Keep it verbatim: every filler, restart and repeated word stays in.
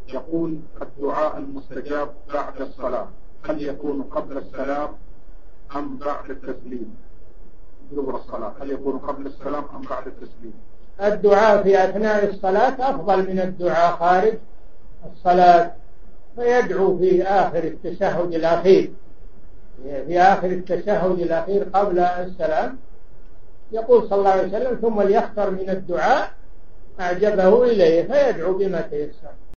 يقول الدعاء المستجاب بعد الصلاة هل يكون قبل السلام أم بعد التسليم؟ دبر الصلاة هل يكون قبل السلام أم بعد التسليم؟ الدعاء في أثناء الصلاة أفضل من الدعاء خارج الصلاة، فيدعو في آخر التشهد الأخير في آخر التشهد الأخير قبل السلام، يقول صلى الله عليه وسلم ثم ليختر من الدعاء أعجبه إليه فيدعو بما تيسر.